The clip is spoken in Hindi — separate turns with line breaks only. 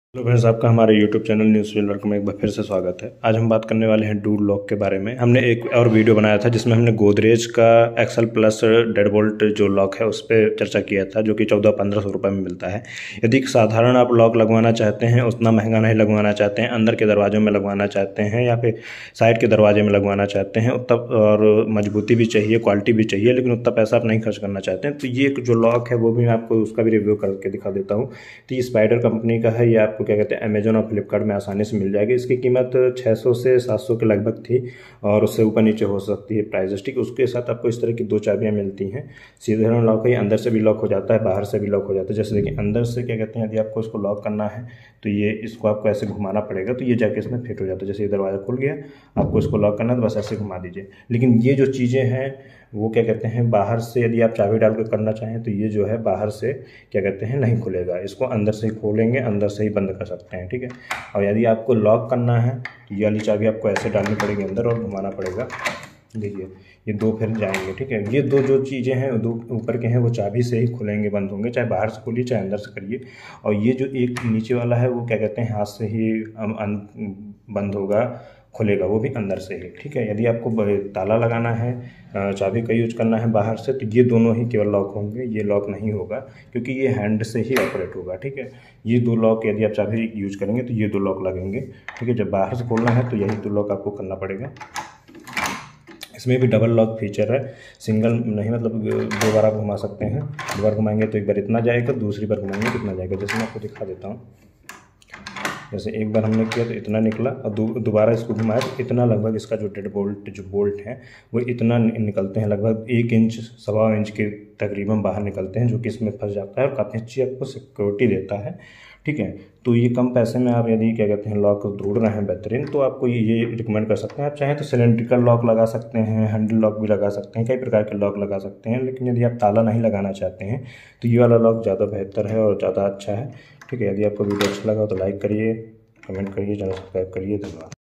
हेलो फ्रेंड्स, आपका हमारे यूट्यूब चैनल न्यूज़ फील्डर में एक बार फिर से स्वागत है। आज हम बात करने वाले हैं डूल लॉक के बारे में। हमने एक और वीडियो बनाया था जिसमें हमने गोदरेज का एक्सल प्लस डेड बोल्ट जो लॉक है उस पर चर्चा किया था, जो कि 1400-1500 रुपये में मिलता है। यदि साधारण आप लॉक लगवाना चाहते हैं, उतना महंगा नहीं लगवाना चाहते हैं, अंदर के दरवाजों में लगवाना चाहते हैं या फिर साइड के दरवाजे में लगवाना चाहते हैं, तब और मजबूती भी चाहिए, क्वालिटी भी चाहिए, लेकिन उतना पैसा आप नहीं खर्च करना चाहते हैं, तो ये जो लॉक है वो भी मैं आपको उसका भी रिव्यू करके दिखा देता हूँ। तो ये स्पाइडर कंपनी का है। ये आपको क्या कहते हैं, अमेजोन और फ्लिपकार्ट में आसानी से मिल जाएगी। इसकी कीमत 600 से 700 के लगभग थी और उससे ऊपर नीचे हो सकती है प्राइस। ठीक, उसके साथ आपको इस तरह की 2 चाबियां मिलती हैं। सीधे लॉक है, अंदर से भी लॉक हो जाता है, बाहर से भी लॉक हो जाता है। जैसे देखिए, अंदर से क्या कहते हैं, यदि आपको इसको लॉक करना है तो ये इसको आपको ऐसे घुमाना पड़ेगा, तो ये जाके इसमें फिट हो जाता है। जैसे ये दरवाज़ा खुल गया, आपको इसको लॉक करना है तो बस ऐसे घुमा दीजिए। लेकिन ये जो चीज़ें हैं वो क्या कहते हैं, बाहर से यदि आप चाबी डाल कर करना चाहें तो ये जो है बाहर से क्या कहते हैं नहीं खुलेगा। इसको अंदर से ही खोलेंगे, अंदर से ही बंद कर सकते हैं। ठीक है, और यदि आपको लॉक करना है तो ये वाली चाबी आपको ऐसे डालनी पड़ेगी अंदर और घुमाना पड़ेगा। देखिए, ये 2 फिर जाएंगे। ठीक है, ये 2 जो चीज़ें हैं, 2 ऊपर के हैं, वो चाबी से ही खुलेंगे, बंद होंगे, चाहे बाहर से खोलिए चाहे अंदर से करिए। और ये जो एक नीचे वाला है वो क्या कहते हैं, हाथ से ही बंद होगा, खुलेगा, वो भी अंदर से ही। ठीक है, यदि आपको ताला लगाना है, चाबी का यूज करना है बाहर से, तो ये दोनों ही केवल लॉक होंगे, ये लॉक नहीं होगा क्योंकि ये हैंड से ही ऑपरेट होगा। ठीक है, ये 2 लॉक यदि आप चाबी यूज करेंगे तो ये 2 लॉक लगेंगे। ठीक है, जब बाहर से खोलना है तो यही 2 लॉक आपको करना पड़ेगा। इसमें भी डबल लॉक फीचर है, सिंगल नहीं, मतलब 2 बार आप घुमा सकते हैं। 2 बार घुमाएंगे तो एक बार इतना जाएगा, दूसरी बार घुमाएंगे तो इतना जाएगा। जैसे मैं आपको दिखा देता हूँ, जैसे एक बार हमने किया तो इतना निकला और दोबारा इसको घुमाया तो इतना, लगभग इसका जो डेड बोल्ट जो बोल्ट है वो इतना निकलते हैं, लगभग 1 इंच 1.25 इंच के तकरीबन बाहर निकलते हैं, जो कि इसमें फंस जाता है और काफ़ी अच्छी आपको सिक्योरिटी देता है। ठीक है, तो ये कम पैसे में आप यदि क्या कहते हैं लॉक ढूंढ रहे हैं बेहतरीन, तो आपको ये रिकमेंड कर सकते हैं। आप चाहें तो सिलेंड्रिकल लॉक लगा सकते हैं, हैंडल लॉक भी लगा सकते हैं, कई प्रकार के लॉक लगा सकते हैं। लेकिन यदि आप ताला नहीं लगाना चाहते हैं तो ये वाला लॉक ज़्यादा बेहतर है और ज़्यादा अच्छा है। ठीक है, यदि आपको वीडियो अच्छा लगा तो लाइक करिए, कमेंट करिए, चैनल सब्सक्राइब करिए। धन्यवाद।